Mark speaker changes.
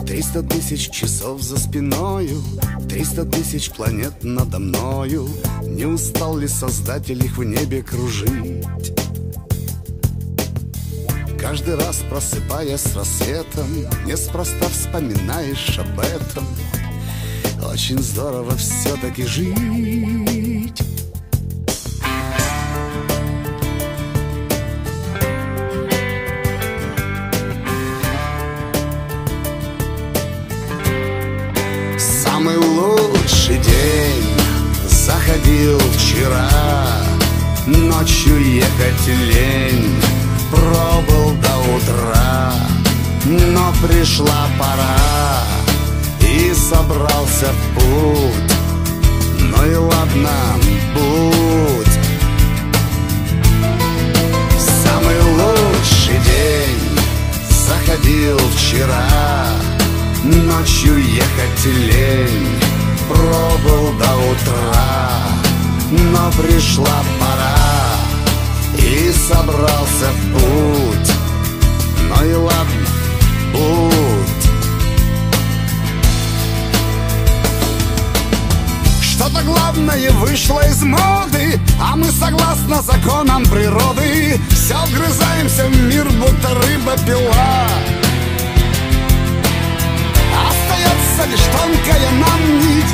Speaker 1: 300 тысяч часов за спиною, 300 тысяч планет надо мною. Не устал ли Создатель их в небе кружить? Каждый раз, просыпаясь с рассветом, неспроста вспоминаешь об этом. Очень здорово все-таки жить. Самый лучший день заходил вчера. Ночью ехать лень, пробыл до утра. Но пришла пора, и собрался в путь. Ну и ладно, будь. Самый лучший день заходил вчера. Ночью ехать лень, пробыл до утра. Но пришла пора, и собрался в путь. Ну и ладно, будь. Что-то главное вышло из моды, а мы согласно законам природы все вгрызаемся в мир, будто рыба-пила. Остается лишь тонкая нам нить,